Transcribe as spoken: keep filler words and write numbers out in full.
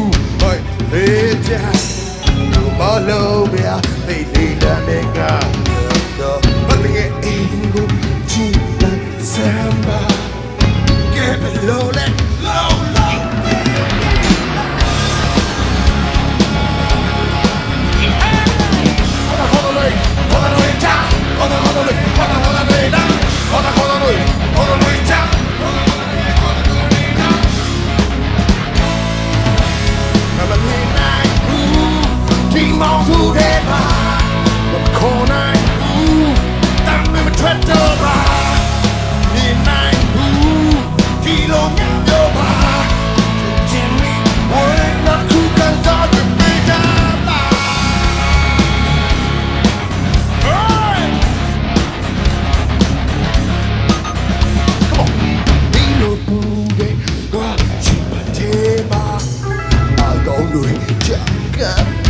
Mày lê cha Dù bao lâu bia Thì đi là nè ngà Bắt tình nghe ingo Chỉ là samba Give it low let low low Hola hola lây Hola lây cha Hola hola lây Hola hola lây da Hola hola lây Hola lây cha mong thu thế mà một khổ này tăng lên một thread cho bà nhìn này khi lo nhắm cho bà trên mi mỗi anh đã khu cần gió được đi ra bà come on đi lối bù ghê chỉ mà thế mà à gấu đuổi chẳng cần